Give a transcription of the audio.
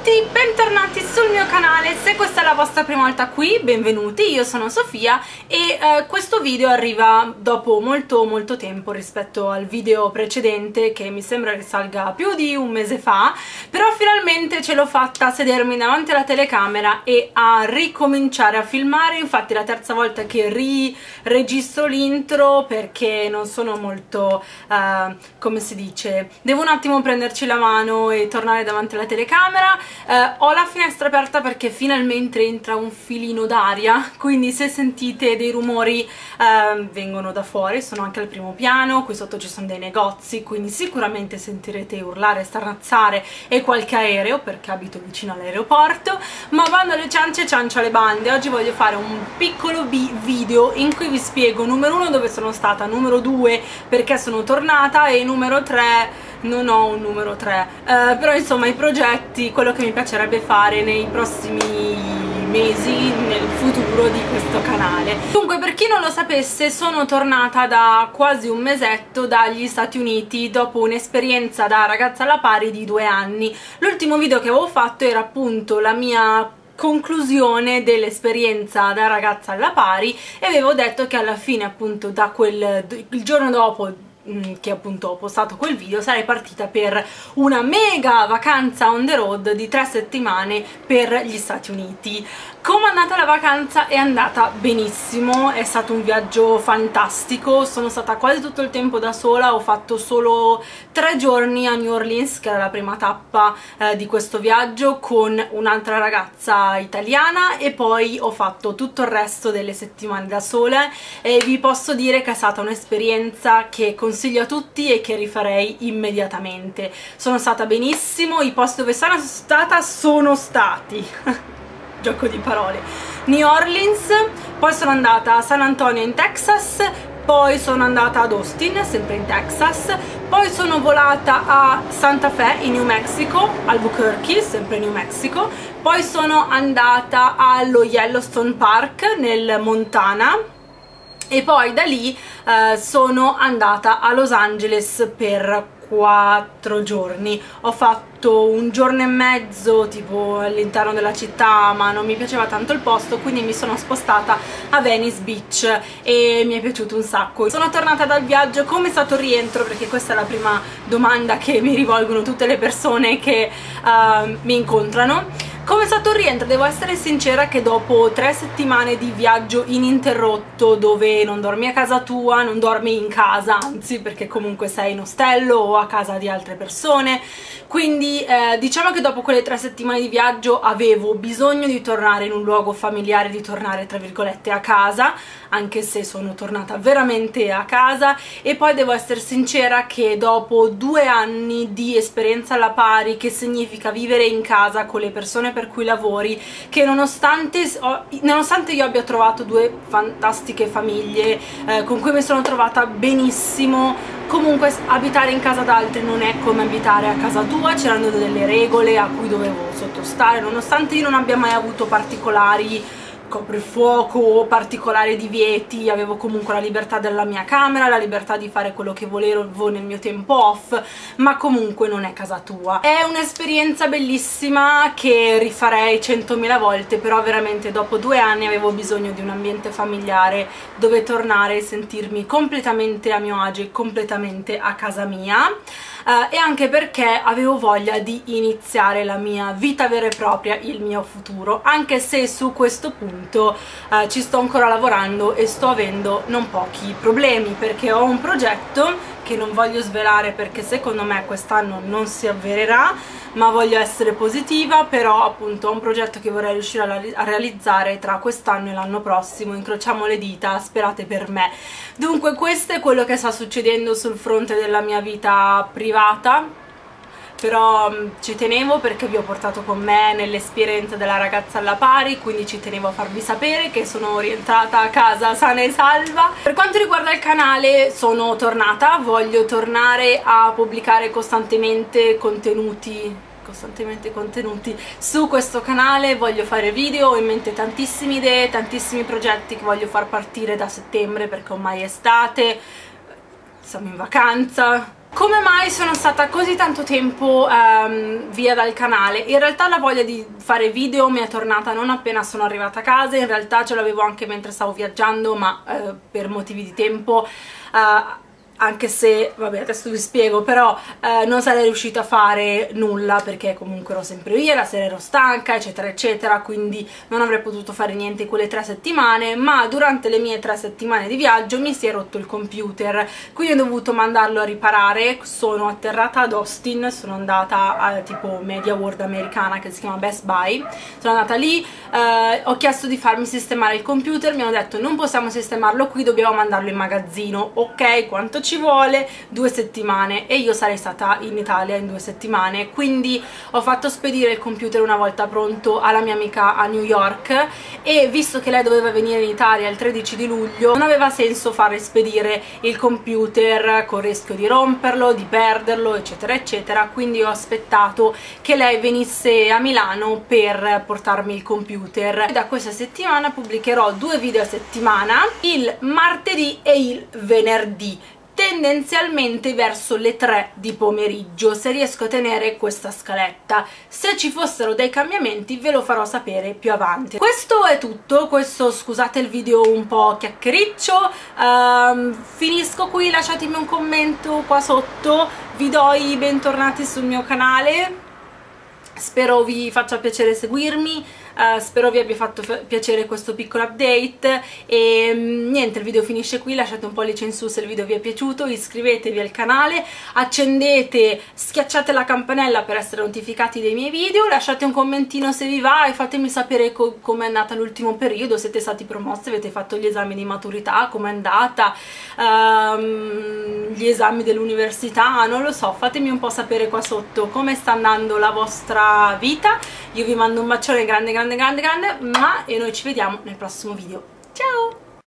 tutti, bentornati sul mio canale. Se questa è la vostra prima volta qui, benvenuti, io sono Sofia e questo video arriva dopo molto tempo rispetto al video precedente, che mi sembra risalga più di un mese fa, però finalmente ce l'ho fatta a sedermi davanti alla telecamera e a ricominciare a filmare. Infatti è la terza volta che registro l'intro perché non sono molto, come si dice, devo un attimo prenderci la mano e tornare davanti alla telecamera. Ho la finestra aperta perché finalmente entra un filino d'aria, quindi se sentite dei rumori vengono da fuori. Sono anche al primo piano, qui sotto ci sono dei negozi, quindi sicuramente sentirete urlare, starnazzare e qualche aereo perché abito vicino all'aeroporto. Ma vanno alle ciance, ciancio alle bande. Oggi voglio fare un piccolo video in cui vi spiego numero 1 dove sono stata, numero 2 perché sono tornata e numero 3 non ho un numero 3, però insomma i progetti, quello che mi piacerebbe fare nei prossimi mesi, nel futuro di questo canale. Dunque, per chi non lo sapesse, sono tornata da quasi un mesetto dagli Stati Uniti dopo un'esperienza da ragazza alla pari di 2 anni. L'ultimo video che avevo fatto era appunto la mia conclusione dell'esperienza da ragazza alla pari e avevo detto che alla fine appunto il giorno dopo che appunto ho postato quel video sarei partita per una mega vacanza on the road di 3 settimane per gli Stati Uniti. Come è andata la vacanza? È andata benissimo, è stato un viaggio fantastico, sono stata quasi tutto il tempo da sola, ho fatto solo 3 giorni a New Orleans, che era la prima tappa di questo viaggio, con un'altra ragazza italiana, e poi ho fatto tutto il resto delle settimane da sola e vi posso dire che è stata un'esperienza che consiglio a tutti e che rifarei immediatamente. Sono stata benissimo, i posti dove sono stata sono stati gioco di parole, New Orleans, poi sono andata a San Antonio in Texas, poi sono andata ad Austin, sempre in Texas, poi sono volata a Santa Fe in New Mexico, Albuquerque, sempre in New Mexico, poi sono andata allo Yellowstone Park nel Montana e poi da lì sono andata a Los Angeles per 4 giorni. Ho fatto un giorno e mezzo tipo all'interno della città, ma non mi piaceva tanto il posto, quindi mi sono spostata a Venice Beach e mi è piaciuto un sacco. Sono tornata dal viaggio. Come è stato il rientro? Perché questa è la prima domanda che mi rivolgono tutte le persone che mi incontrano. Come è stato il rientro? Devo essere sincera che dopo 3 settimane di viaggio ininterrotto, dove non dormi a casa tua, non dormi in casa, anzi, perché comunque sei in ostello o a casa di altre persone, quindi diciamo che dopo quelle 3 settimane di viaggio avevo bisogno di tornare in un luogo familiare, di tornare tra virgolette a casa, anche se sono tornata veramente a casa. E poi devo essere sincera che dopo 2 anni di esperienza alla pari, che significa vivere in casa con le persone per cui lavori, che nonostante io abbia trovato 2 fantastiche famiglie con cui mi sono trovata benissimo, comunque abitare in casa d'altri non è come abitare a casa tua. C'erano delle regole a cui dovevo sottostare, nonostante io non abbia mai avuto particolari coprifuoco o particolari divieti. Avevo comunque la libertà della mia camera, la libertà di fare quello che volevo nel mio tempo off, ma comunque non è casa tua. È un'esperienza bellissima che rifarei 100.000 volte, però veramente dopo 2 anni avevo bisogno di un ambiente familiare dove tornare e sentirmi completamente a mio agio e completamente a casa mia. E anche perché avevo voglia di iniziare la mia vita vera e propria, il mio futuro, anche se su questo punto ci sto ancora lavorando e sto avendo non pochi problemi, perché ho un progetto che non voglio svelare perché secondo me quest'anno non si avvererà, ma voglio essere positiva. Però appunto ho un progetto che vorrei riuscire a realizzare tra quest'anno e l'anno prossimo, incrociamo le dita, sperate per me. Dunque questo è quello che sta succedendo sul fronte della mia vita privata, però ci tenevo perché vi ho portato con me nell'esperienza della ragazza alla pari, quindi ci tenevo a farvi sapere che sono rientrata a casa sana e salva. Per quanto riguarda il canale, sono tornata, voglio tornare a pubblicare costantemente contenuti su questo canale. Voglio fare video, ho in mente tantissime idee, tantissimi progetti che voglio far partire da settembre, perché ormai è estate, siamo in vacanza, Come mai sono stata così tanto tempo via dal canale? In realtà la voglia di fare video mi è tornata non appena sono arrivata a casa, in realtà ce l'avevo anche mentre stavo viaggiando, ma per motivi di tempo, anche se, vabbè, adesso vi spiego, però non sarei riuscita a fare nulla perché comunque ero sempre via, la sera ero stanca, eccetera eccetera, quindi non avrei potuto fare niente quelle 3 settimane, ma durante le mie 3 settimane di viaggio mi si è rotto il computer, quindi ho dovuto mandarlo a riparare. Sono atterrata ad Austin, sono andata a tipo Media World americana che si chiama Best Buy, sono andata lì, ho chiesto di farmi sistemare il computer, mi hanno detto non possiamo sistemarlo qui, dobbiamo mandarlo in magazzino. Ok, quanto ci vuole? 2 settimane, e io sarei stata in Italia in 2 settimane, quindi ho fatto spedire il computer una volta pronto alla mia amica a New York, e visto che lei doveva venire in Italia il 13 di luglio non aveva senso fare spedire il computer con il rischio di romperlo, di perderlo, eccetera eccetera, quindi ho aspettato che lei venisse a Milano per portarmi il computer. Da questa settimana pubblicherò 2 video a settimana, il martedì e il venerdì, tendenzialmente verso le 3 di pomeriggio, se riesco a tenere questa scaletta. Se ci fossero dei cambiamenti ve lo farò sapere più avanti. Questo è tutto, scusate il video un po' chiacchiericcio, finisco qui, lasciatemi un commento qua sotto, vi do i bentornati sul mio canale, spero vi faccia piacere seguirmi, spero vi abbia fatto piacere questo piccolo update, e niente, il video finisce qui. Lasciate un pollice in su se il video vi è piaciuto, iscrivetevi al canale, schiacciate la campanella per essere notificati dei miei video, lasciate un commentino se vi va e fatemi sapere com'è andata l'ultimo periodo, siete stati promossi, avete fatto gli esami di maturità, com'è andata, gli esami dell'università, non lo so, fatemi un po' sapere qua sotto come sta andando la vostra vita. Io vi mando un bacione grande grande grande grande, e noi ci vediamo nel prossimo video.